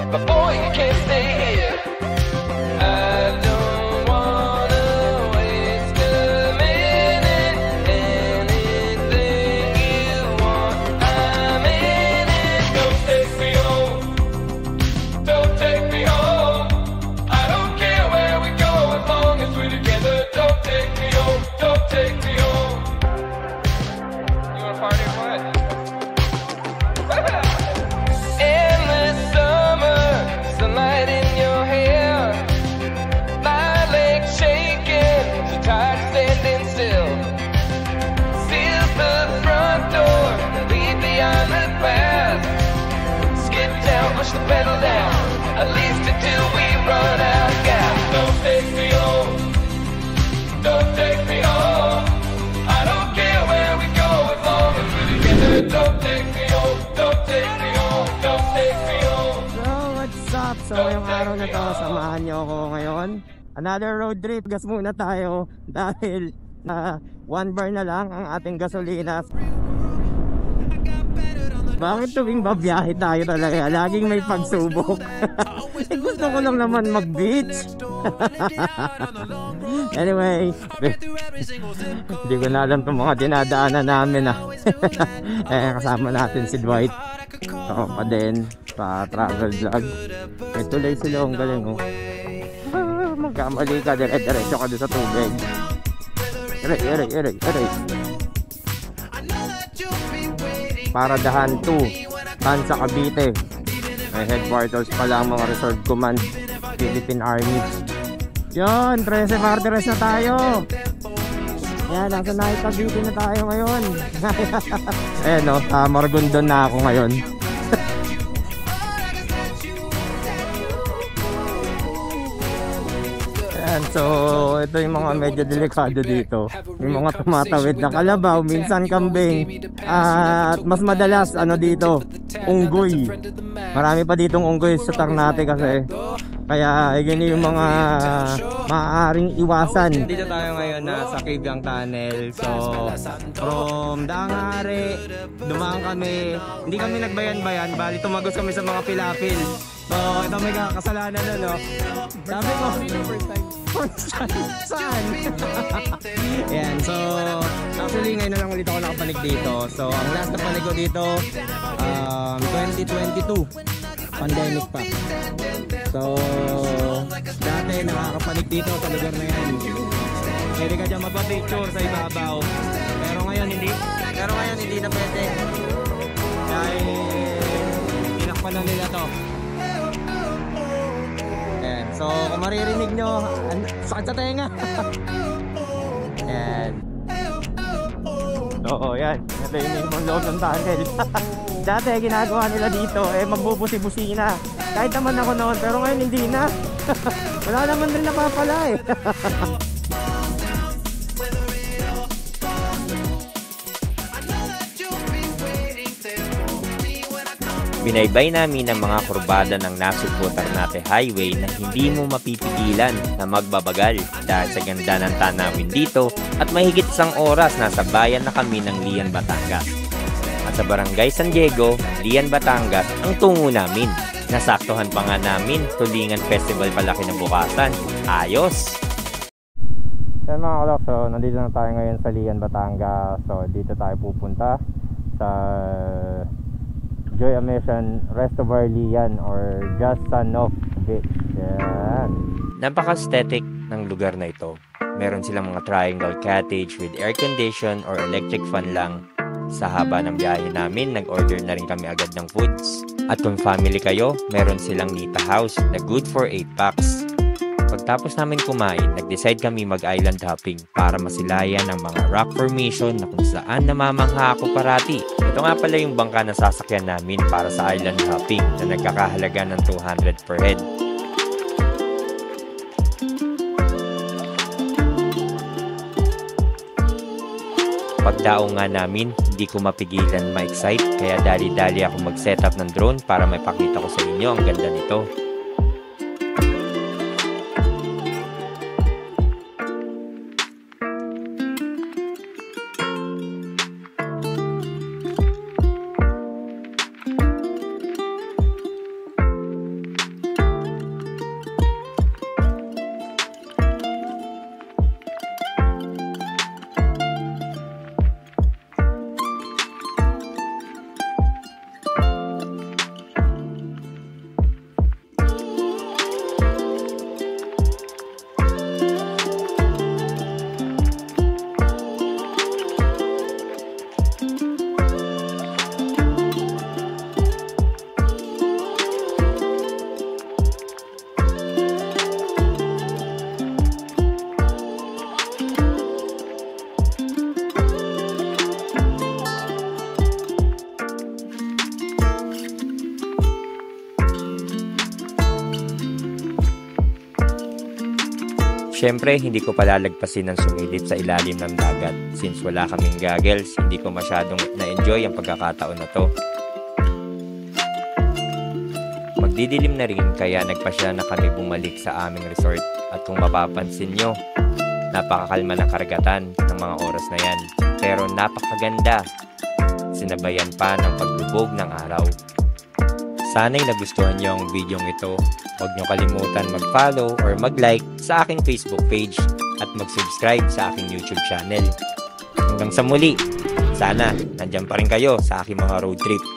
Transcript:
but boy, you can't stay here. I don't wanna waste a minute. Anything you want, I'm in it. Don't take me home. Don't take me home. I don't care where we go as long as we're together. Don't take me home. Don't take me home. You wanna party or what? Endless summer, sunlight in your hair. My legs shaking, so tired standing still. Seal the front door, leave behind the past. Skip down, push the pedal down, at least until we run out of gas. Don't take me home. Don't take me home. I don't care where we go as long as we're together. Don't take me home. Don't take me home. Don't take me home. So what's up? So ngayong araw na to, samahan nyo ako ngayon. Another road trip. Gas muna tayo dahil 1 bar na lang ang ating gasolina. Bakit tuwing babiyahe tayo talaga? Laging may pagsubok. Gusto ko lang naman mag-beach. Anyway, hindi ko na alam itong mga dinadaanan namin kasama natin si Dwight. Ako pa din, pa travel vlog. May tuloy sila, ang galing magkamali ka, diretso ka doon sa tubig. Aray. Paradahan 2, Tansa, Cavite. May headquarters pa lang mga Reserve Command, Philippine Army. Yun, 13 Martires na tayo. Yan, nasa Night Cavite na tayo ngayon. Ayan Maragondon na ako ngayon. So ito yung mga medyo delikado dito. Yung mga tumatawid na kalabaw, minsan kambing, at mas madalas dito, unggoy. Marami pa ditong unggoy sa Ternate kasi. Kaya yun yung mga maaaring iwasan. Dito tayo ngayon sa Kigang Tunnel. So from Dangare, dumaan kami. Hindi kami nagbayan-bayan, bali tumagos kami sa mga pilapil. So ito may kasalanan Sabi ko, first time. Saan? Ayan, so actually ngayon na lang ulit ako nakapanig dito. So ang last na panig ko dito 2022, pandemic pa. So dati nakakapanig dito sa lugar na yan. Pwede ka dyan mapapicture sa ibabaw. Pero ngayon hindi na pwede. Dahil tinakpan na nila to. So kung maririnig nyo, sakit sa tenga. Yan. So yan, ito yung loob ng tunnel. Dati ginagawa nila dito magbubusi-busi na. Kahit naman ako noon, pero ngayon hindi na. Wala naman rin napapala Binaybay namin ang mga kurbada ng Nasugbu Ternate Highway na hindi mo mapipigilan na magbabagal dahil sa ganda ng tanawin dito at mahigit 1 oras nasa bayan na kami ng Lian, Batangas. At sa Barangay San Diego, Lian, Batangas ang tungo namin. Nasaktuhan pa nga namin Tulingan Festival pala kinabukasan. Ayos! Yan mga kalok, so nandito na tayo ngayon sa Lian, Batangas. So dito tayo pupunta sa Joy Mission Restobar Lian or Just Son of Beach. Yan. Napaka-aesthetic ng lugar na ito. Meron silang mga triangle cottage with air condition or electric fan lang. Sa haba ng biyahe namin, nag-order na rin kami agad ng foods. At kung family kayo, meron silang Nita House na good for 8 packs. Pagtapos namin kumain, nag-decide kami mag-island hopping para masilayan ang mga rock formation na kung saan namamangha ako parati. Ito nga pala yung bangka na sasakyan namin para sa island hopping na nagkakahalaga ng 200 per head. Pagdaong nga namin, hindi ko mapigilan ma-excite kaya dali-dali ako mag-setup ng drone para maipakita ko sa inyo ang ganda nito. Syempre, hindi ko palalagpasin ang sumilip sa ilalim ng dagat. Since wala kaming goggles, hindi ko masyadong na-enjoy ang pagkakataon na to. Magdidilim na rin kaya nagpasya na kami bumalik sa aming resort. At kung mapapansin nyo, napakakalma ng karagatan ng mga oras na yan. Pero napakaganda. Sinabayan pa ng paglubog ng araw. Sana'y nagustuhan nyo ang video ito. Huwag nyo kalimutan mag-follow or mag-like sa aking Facebook page at mag-subscribe sa aking YouTube channel. Hanggang sa muli, sana nandyan pa rin kayo sa aking mga road trip.